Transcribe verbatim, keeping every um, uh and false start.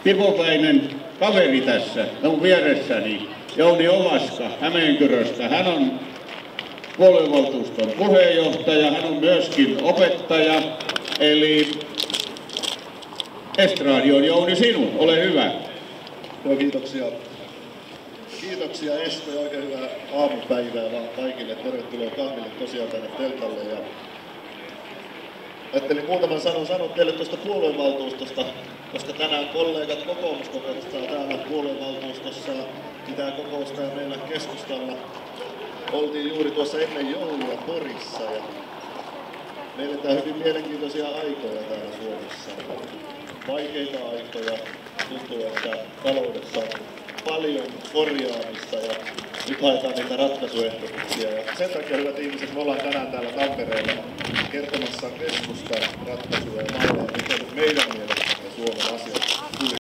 tipopäinen kaveri tässä, on vieressäni, Jouni Ovaska Hämeenkyröstä. Hän on puoluevaltuuston puheenjohtaja, hän on myöskin opettaja, eli estraadi on Jouni sinun, ole hyvä. Joo, kiitoksia. Kiitoksia Esko ja oikein hyvää aamupäivää vaan kaikille. Tervetuloa kahville tosiaan tänne teltalle. Ja ajattelin muutaman sanon sanoa teille tuosta puoluevaltuustosta, koska tänään kollegat kokoomuskokouksesta täällä puoluevaltuustossa pitää kokousta ja meillä keskustalla oltiin juuri tuossa ennen joulua Porissa. Ja me eletään hyvin mielenkiintoisia aikoja täällä Suomessa. Vaikeita aikoja. Tuntuu, että taloudessa on paljon korjaamista ja nyt haetaan niitä ratkaisuehdotuksia. Ja sen takia, hyvät ihmiset, me ollaan tänään täällä Tampereella kertomassa keskustan ratkaisuja ja malleja, miten meidän mielestämme Suomen asiat